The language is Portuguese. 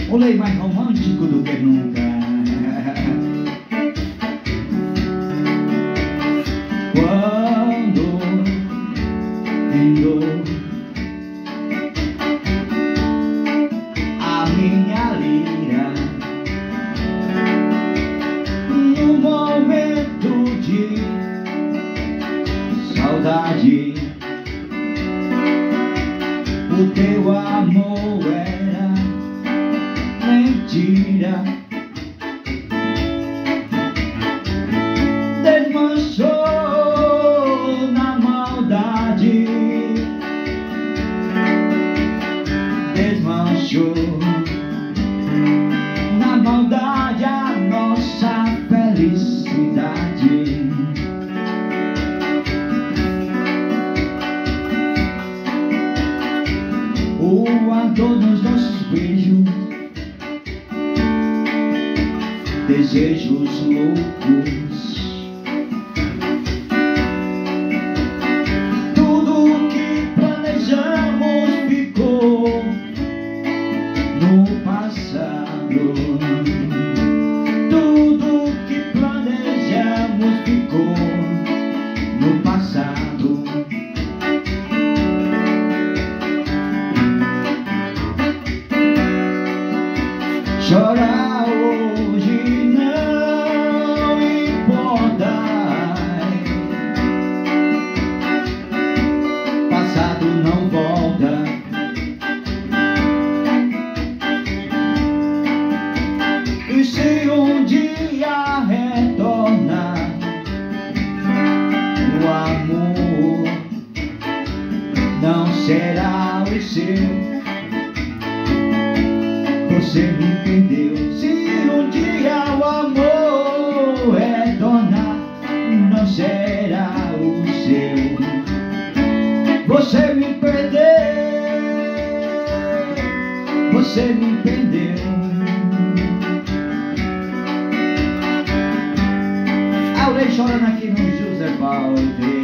Olê mais romântico do que nunca. Quando vendo a minha lira num momento de saudade, o teu amor era mentira, desmanchou na maldade, desmanchou na maldade a nossa felicidade. A dor nos nossos beijos, desejos loucos, tudo que planejamos ficou no passado. Tudo que planejamos ficou no passado. Chorar hoje não importa, passado não volta. E se um dia retornar o amor, não será o seu. Você me perdeu. Se um dia o amor retornar, não será o seu. Você me perdeu. Você me perdeu. Aurei chorando aqui no José Valdir.